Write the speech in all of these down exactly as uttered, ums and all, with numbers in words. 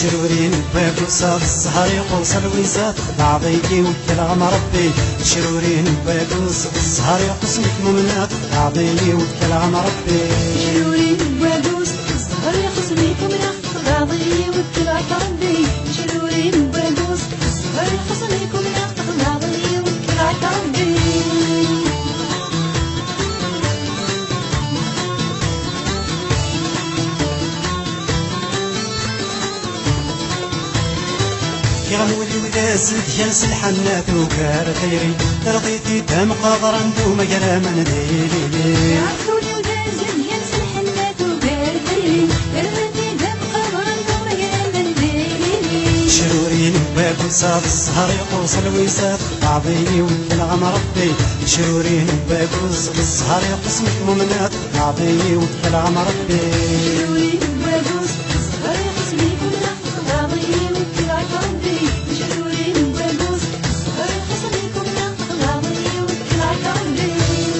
شرورين باب وصاد السهر يقوص الويزات بعضيكي وكلام ربي شرورين باب وصاد السهر يقوص مكمومنات بعضيكي وكلام ربي شرورين باب وصاد السهر يقوص مكمومنات بعضيكي وكلام ربي شرورين باب وصاد السهر يقوص مكمومنات بعضيكي وكلام ربي يغنولي وداز ديالس الحنات وكار خيري رضيتي دام قادر ندوم قرا من ديلي يغنولي وداز ديالس الحنات وكار خيري رضيتي دام قادر ندوم قرا من ديلي شرورين باب وصاد السهر يقوص الويسات بعضيني وكلام ربي شرورين باب وصاد السهر يقوص مكمومنات بعضيني وكلام ربي شرورين باب وصاد السهر يقوص مكمومنات بعضيني وكلام ربي شرورين باب وصاد السهر يقوص مكمومنات بعضيني وكلام ربي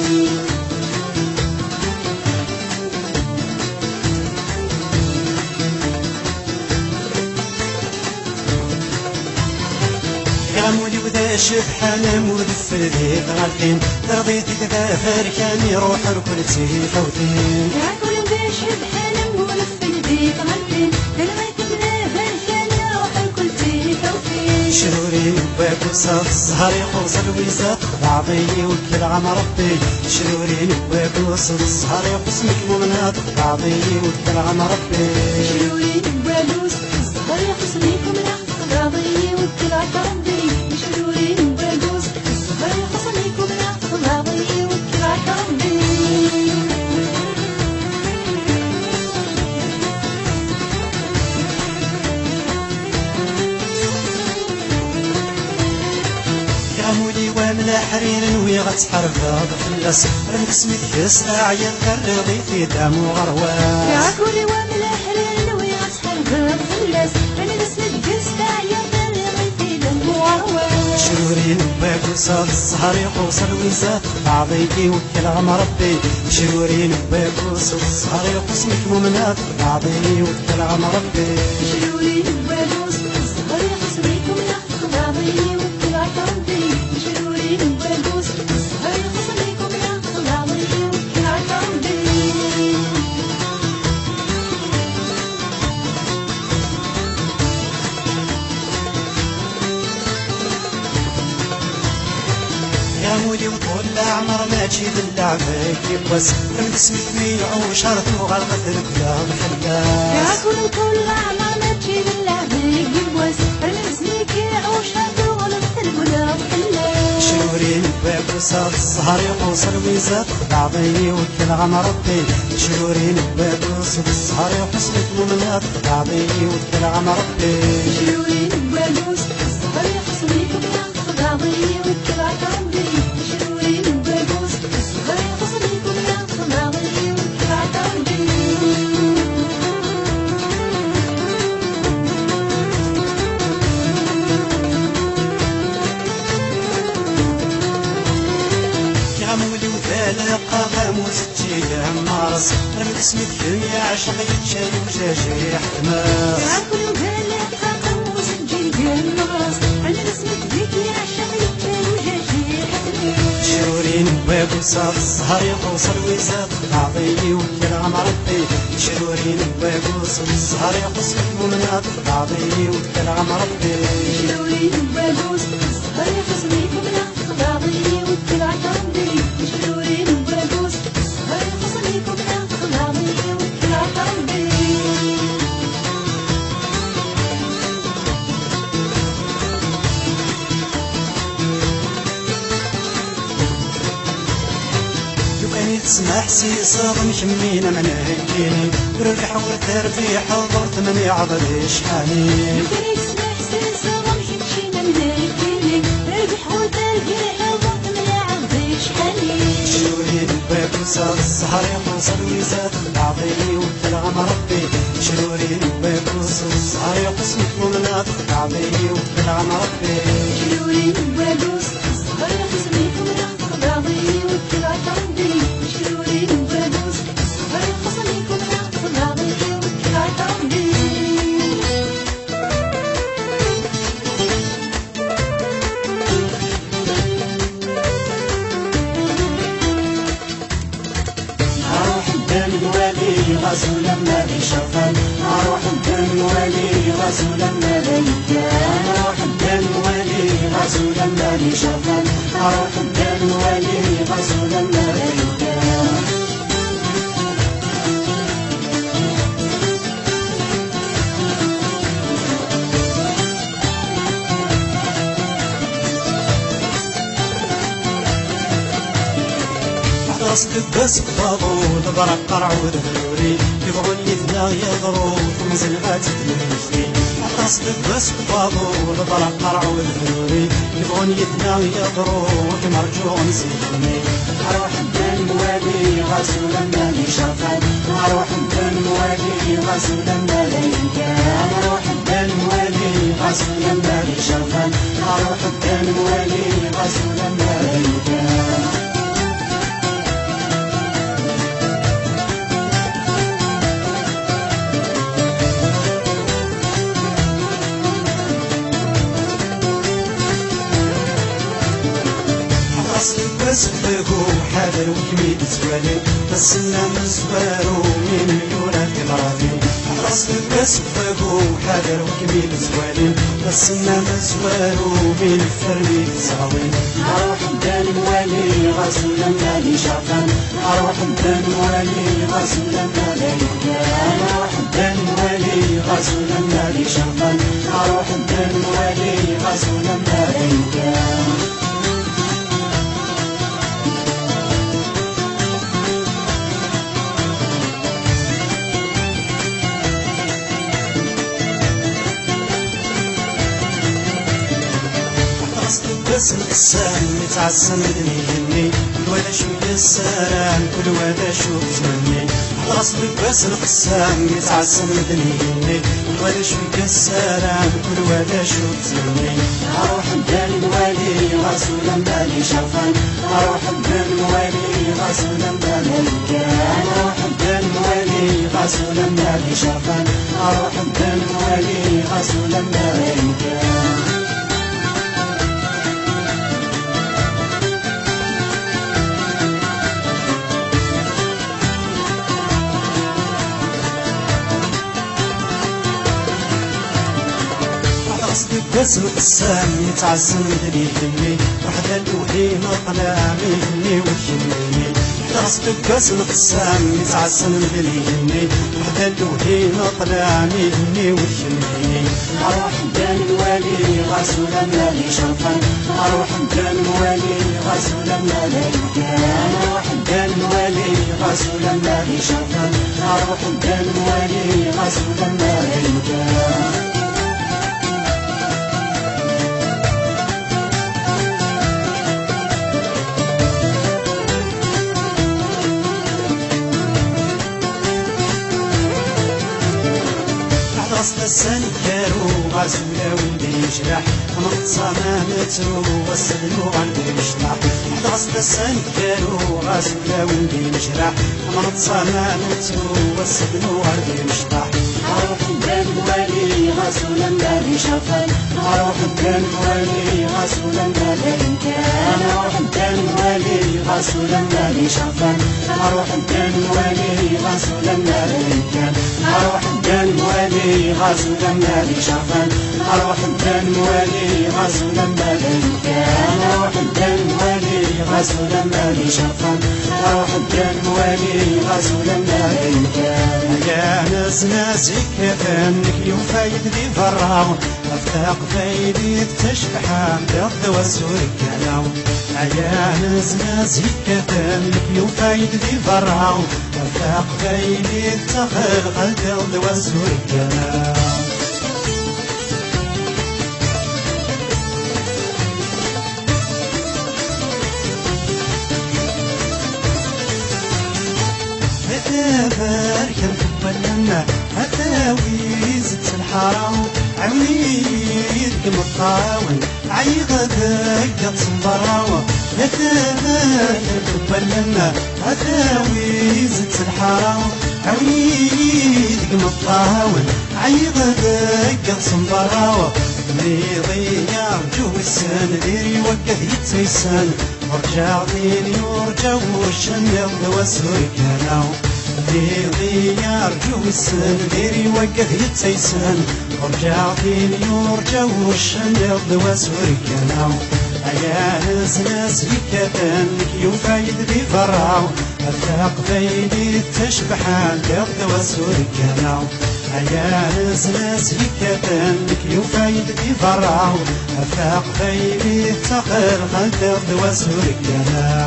يغمولي وذا شبحانة مودف ذيك غالفين رضيتي كذا فاركاني روح ركلتي فوتين يعقول وذا شبحانة مودف ذيك غالفين رضيتي كذا فاركاني روح ركلتي فوتين شرورين باب وصاد السهر يقوص الويزات بعضي وكلام ربي شرورين باب وصاد السهر يقوص مكمومنات بعضي وكلام ربي شرورين باب وصاد السهر يقوص مكمومنات بعضي وكلام ربي شرورين باب وصاد السهر يقوص مكمومنات بعضي وكلام ربي يغمولي واملا حرير ويغتحرف بفلس رنقسمي ديس عيال كالرضي في دام وغرواس يعقولي واملا حرير ويغتحرف بفلس رنقسمي ديس عيال كالرضي في دام وغرواس شرورين باب وصاد السهر يقوص الويزات بعضيكي وكلام ربي شرورين باب وصاد السهر يقوص مكمومنات بعضي وكلام ربي شرورين باب وصاد السهر يقوص مكمومنات بعضي وكلام ربي شرورين باب وصاد السهر يقوص مكمومنات بعضي وكلام ربي يا مولي وطول العمر ما تجيب اللعبة كيبوس رنقسمي ميع وشرط وغلقت الكلام حلاس يعقول طول العمر ما تجيب اللعبة كيبوس رنقسمي كيع وشرط وغلقت الكلام حلاس شرورين باب وصاد السهر يقوص الويزات بعضي وكلام ربي شرورين باب وصاد السهر يقوص مكمومنات بعضي وكلام ربي شرورين باب وصاد السهر يقوص مكمومنات بعضي وكلام ربي شرورين باب وصاد السهر يقوص مكمومنات بعضي وكلام ربي يغمولي وثالق غاموس تجيها مارس رنقسمي الدنيا عشق يتشاي وجاجي حتماس يعقول وبالك قاموس تجيها مارس رنقسمي الدنيا عشق يتشاي وجاجي حتماس شرورين باب وصاد السهر يقوص الويزات بعضي وكلام ربي شرورين باب وصاد السهر يقوص مكمومنات بعضي وكلام ربي شرورين باب وصاد السهر يقوص مكمومنات بعضي وكلام ربي شرورين باب وصاد السهر يقوص مكمومنات بعضي وكلام ربي لو تسمح سيصاغ مكمينا من هكيني بربح وتربيح وضرت من يعضل شحالي يمكن يسمح سيصاغ مكمشينا من هكيني بربح وتربيح وضرت من يعضل شحالي شرورين باب وصاد السهر يقوص الويزات بعضي وكلام ربي شرورين باب وصاد السهر يقوص مكمومنات بعضي وكلام ربي شرورين باب وصاد السهر يقوص مكمومنات بعضي وكلام ربي شرورين باب وصاد السهر يقوص مكمومنات بعضي وكلام ربي موالي غزول الملايكة أروح بدل موالي غزول المالي شافان أروح بدل موالي غزول الملايكة راس لباس بابو ضرب قرع ودهوري يبغون يثنى يضرو تنزل غاتي تمشي راس لباس بابو ضرب قرع ودهوري يبغون يثنى يضرو مرجو نسيتني اروح بدل موالي غسول المالي شافان اروح بدل موالي غسول الملايكة اروح بدل موالي غسول المالي شافان اروح بدل موالي غسول الملايكة بس بقو حاضر وكميد سوالي بس لنا من سوارو من مليونات كبراتي راس بس بقو حاضر وكميد سوالي بس لنا من سوارو من الفرمي تساوي اروح بدل موالي غسول المالي شافان اروح بدل موالي غسول الملايكة اروح بدل موالي غسول المالي شافان اروح بدل موالي غسول الملايكة بس القسام يتعسم دنيني ولا شوية السلام كل ودا شوف زمني خلاص بس القسام يتعسم دنيني ولا شوية السلام كل ودا شوف زمني اروح بدل موالي غسول المالي شافان اروح بدل موالي غسول الملايكة اروح بدل موالي غسول المالي شافان اروح بدل موالي غسول الملايكة بس القسام يتعزم دليلني وحدة الوحين أقلامي مني وتجنني راسك بس القسام يتعزم دليلني وحدة الوحين أقلامي مني وتجنني أروح بدل موالي غسول المالي شافان أروح بدل موالي غسول الملايكة أروح بدل موالي غسول المالي شافان أروح بدل موالي غسول الملايكة السنكرو غزولة ولدي يجرح أمرت صمامترو والسلو عندي مشطح غزل السنكرو غزولة ولدي يجرح أمرت صمامترو والسلو عندي مشطح أروح بدل موالي غسول المالي شافان أروح بدل موالي غسول الملايكة أروح بدل موالي غسول المالي شافان أروح بدل موالي غسول الملايكة أروح بدل موالي غسول المالي شافان أروح بدل موالي غسول الملايكة أروح بدل موالي غسول المالي شافان أروح بدل موالي غسول الملايكة يا ناس ناسي كفنك يوفايد لي فراو افتاق فايدي تشبح بيض والسوري كلاو يا ناس ناسي كفنك يوفايد لي فراو افتاق فايدي تخلق البيض والسوري كلاو بارك الفلنا هتاوي زدت الحرام عميد كم الطاون عيغدك تصنبراوة هتاوي الفلنا هتاوي زدت الحرام عميد كم الطاون عيغدك تصنبراوة ميضي يرجو السن ديري وكه يتسيسن ورجع ديني ورجع وشن يضوى سوري كلاو ديري يرجو السن ديري وقف يتسيسن ورجع فين يرجع والشن يضوى سوركنا أيا ناس ناس يكتن يفايد بفراو أفاق بيدي تشبحان يضوى سوركنا أيا ناس ناس يكتن يفايد بفراو أفاق بيدي تقر خلت يضوى سوركنا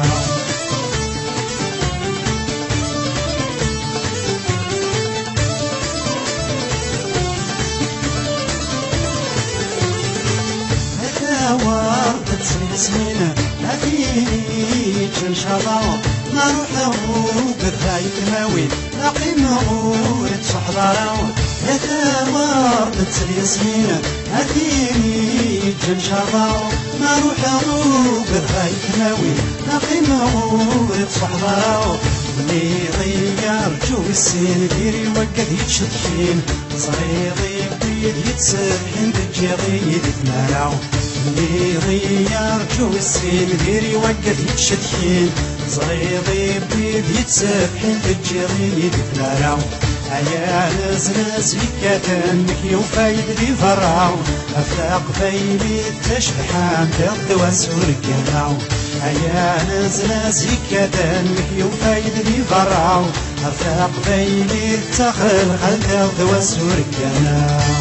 وردت سنين هذيك إن شاء الله ما نروحو بذايك الماوي نقيمو نتشحضرو هذا وردت سنين هذيك إن شاء الله ما نروحو بذايك الماوي نقيمو نتشحضرو اللي غير جو السين ديري وقد يتشدحين صغيري بيد يتسرحين بالجيغي يتمارو اللي غير جو السين ديري وقف يتشدحين صغيري بيد يتسبحين بالجيغي يتمارو أيا ناس ناس يكاتن يوفايد لي فراو أفلاق فيلي تشبحان تغدوى سوركناو أيا ناس ناس يكاتن يوفايد لي فراو أفلاق فيلي تخل خل تغدوى سوركناو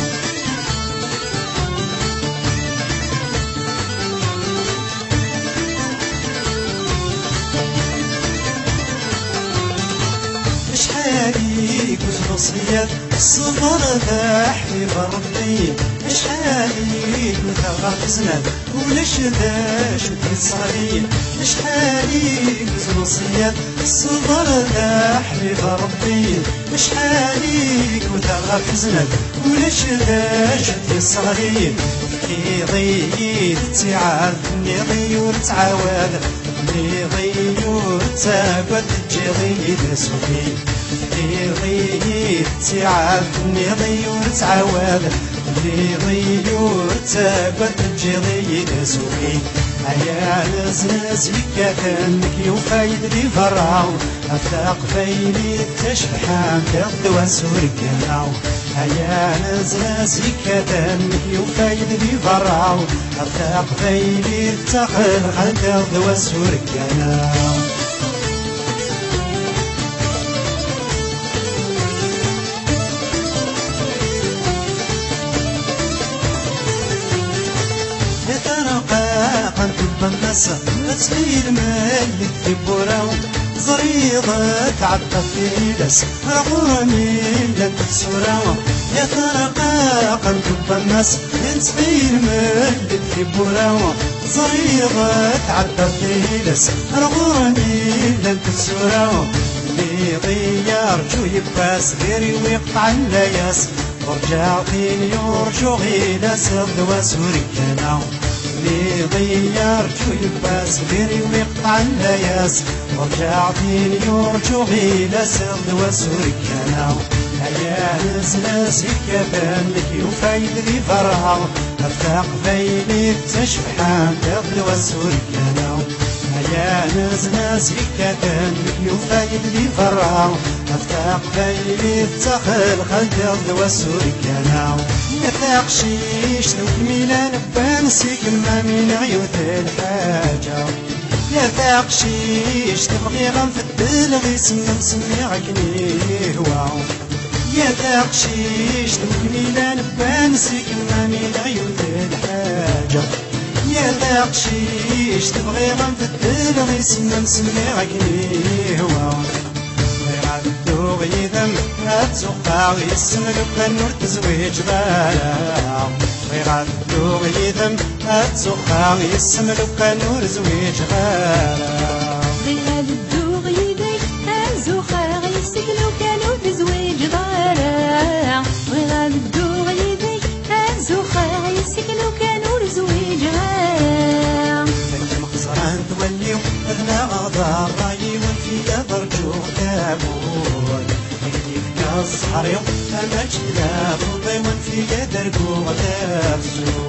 شحالي كنت نصيات الصبر ذاح في بربي شحالي كنت غرق زناد ولش داش في الصغير شحالي كنت نصيات الصبر ذاح في بربي شحالي كنت غرق زناد ولش داش في الصغير كي ضيد تعال ني غيور تعاود ني غيور تاقد تجي سوفي غير تعب غيور تعواد غيور تاقد تجي سوفي أيا ناس ناس يكاتنك يوفايد لي فراو أفلاق فيلي تشبحان تغدوى سوركناو أيا ناس ناس يكاتنك يوفايد لي فراو أفلاق فيلي تخل خل تغدوى سوركناو بالنسا تسليل ميت في براو زريضة تعبى في لس عقرمي لن تسراو يا ترقى قنتب بالناس تسليل ميت في براو زريضة تعبى في لس عقرمي لن تسراو اللي غير جو يباس غيري ويقطع اللياس ورجع فين يرجو غير سرد وسوركناو اللي غير جو يباس غيري ويقطع اللياس ورجع فين يرجو غير سرد وسوركناو أيا ناس ناس يكفان لك يفايد لي فرعو أفتاق فيني تشبحان تغل وسوركناو أيا ناس ناس يكفان لك يفايد لي فرعو أفتاق فيني تخل خل تغل وسوركناو يثاق شيش لو كميلا نبان سيك ما من عيوث الحاجة يثاق شيش تبغي غنفدل غي سمم سمي عكني هواو يثاق شيش لو كميلا نبان سيك ما من عيوث الحاجة يثاق شيش تبغي غنفدل غي سمم سمي عكني هواو غيثم هتزقع ويسملك النور تزويج غالا غير عدو غيثم هتزقع ويسملك النور زويج غالا غير عدو غيثم هتزقع ويسملك النور تزويج غالا غير عدو غيثم هتزقع ويسملك النور زويج غالا لكن خسران توليو أغنى غضار رايي وفي برجو تابون الصحر يوم أمجد بضي في يدرقو غدافزو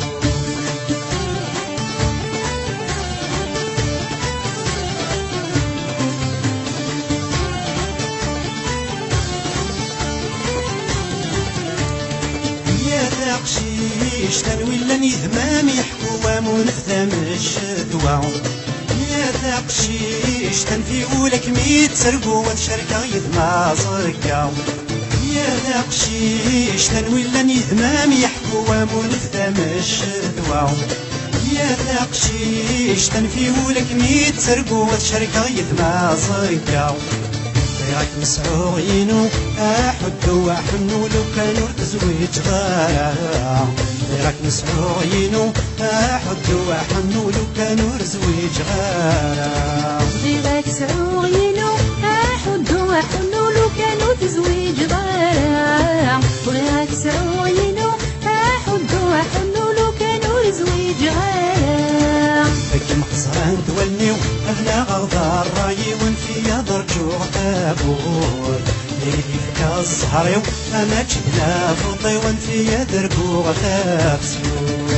تقشيش تنوي لن يذمام يحكو وامون ثمش دواو يا تقشيش تنفي ولك ميت سرقو وتشركا يذما صرقاو يا تقشيش تنوي لن يذمام يحكو وامون ثمش دواو يا تقشيش تنفي ولك ميت سرقو وتشركا يذما صرقاو غيرك مسعوينو احد وحنو لو كانوا تزويج غارة غيرك مسعوينو احد وحنو لو كانوا تزويج غارة غيرك سعوينو احد وحنو لو كانوا تزويج غارة غيرك سعوينو احد وحنو لو كانوا تزويج غارة فك مقصران تولنيو اهلا غضار راي ونفيا درجوع تابور ليلي فيك الزهريو انا جدنا فوطي ونفيا درجوع تابسور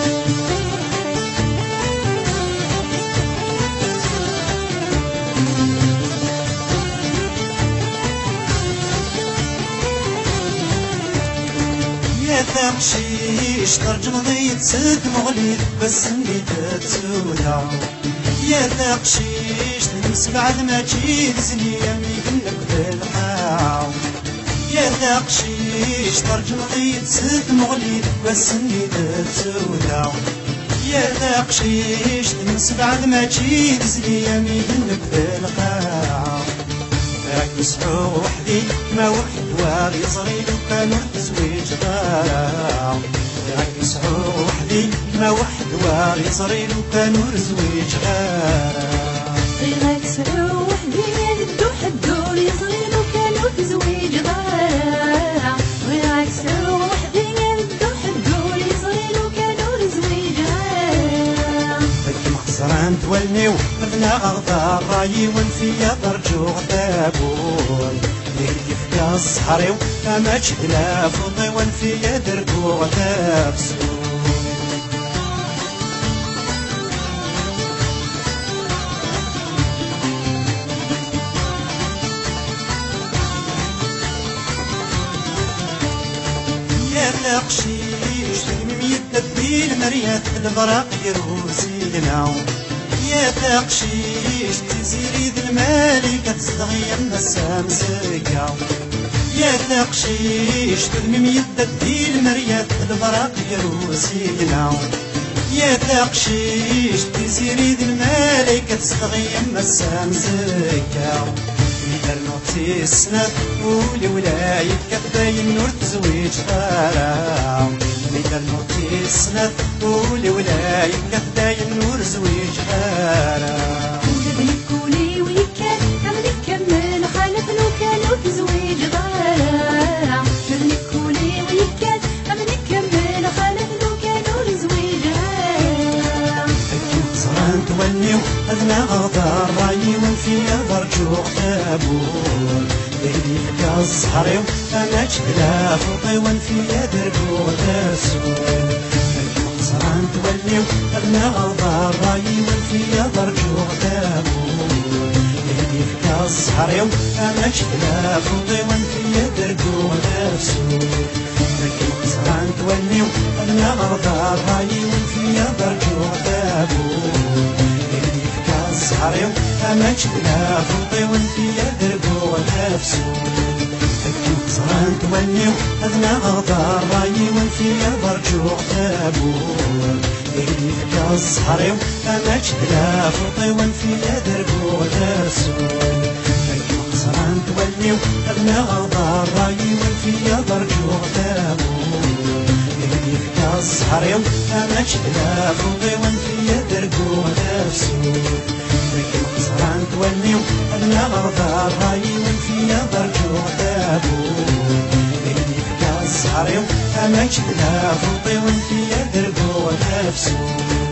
يا تمشيش ترجم ضيت سد مغليد بس اللي تتسودا يا تقشيش تلمس بعد ما تجيد زنية ميقلك بالحاو يا تقشيش ترجم ضيت سد مغليد بس اللي تتسودا يا تقشيش تلمس بعد ما تجيد زنية ميقلك بالحاو راك مسحوق وحدي ما واحد واغي صغير وكانوا تزويج غاراو راك مسحوق وحدي ما واحد واغي صغير وكانوا تزويج غاراو غيرك سعو وحدي يدو حدو يصغير وكانوا تزويج غارة غيرك سعو وحدي يدو حدو يصغير وكانوا تزويج غارة فك مخسران تولنيو مثلا غضار راي ونفيا درجوع تابور ليلي فيك الصحريو اما جدلا فوطي ونفيا درجوع تابسور يا تقشيش تلميم يدبي المريات البراق يروسي لنا يا تقشيش تزيري ذي المالكة تصدغي النسام زكا يا تقشيش تلميم يدبي المريات البراق يروسي لنا يا تقشيش تزيري ذي المالكة تصدغي النسام زكا إذا نوتي السنة ولي ولاية كتباين نور تزويج غارة إذا نوتي السنة ولي ولاية كتباين نور زويج غارة ولد يكوني ويكاد عملي كمل خالف لو كانوا تزويج غارة ولد يكوني ويكاد عملي كمل خالف لو كانوا تزويج غارة صران تولنيو أذنا غضار راي ونفيا درجوع تابور ليلي فيك الصحريو أنا جدلا فوطي ونفيا درجوع تاسور صران تولنيو أذنا غضار راي ونفيا درجوع تابور ليلي فيك الصحريو أنا جدلا فوطي ونفيا درجوع تاسور صران تولنيو أذنا غضار راي ونفيا درجوع تابور الصحريو أما جدنا فوطي ونفيا درقو نفسو فكي صران توليو أذنا غضار راي ونفيا برجوع تابور إلي فكا الصحريو أما جدنا فوطي ونفيا درقو نفسو فكي صران توليو أذنا غضار راي ونفيا برجوع تابور إلي فكا الصحريو أما جدنا فوطي ونفيا درقو نفسو صران توليو أنا غضار راي ونفيا برجوع تابور إلي فيك الصحريو أما جدنا فوطي ونفيا درقو نفسو